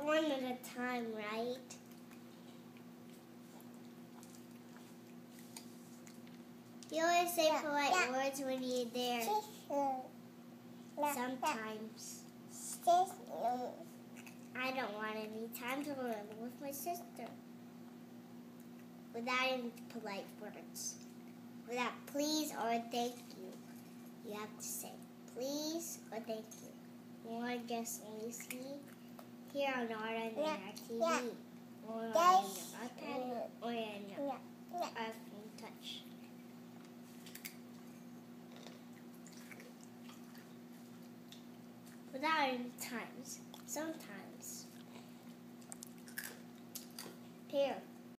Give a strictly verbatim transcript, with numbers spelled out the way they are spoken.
one at a time, right? You always say Yeah, polite yeah. words when you're there. Sister. Sometimes. Sister. I don't want any time to live with my sister. Without any polite words. Without please or thank you. You have to say please or thank you. Or I guess only see here on our on Yeah, our T V. yeah. Or on Yes. your iPad. Or on your Yeah, yeah. iPhone Touch. Without any times. Sometimes. Here.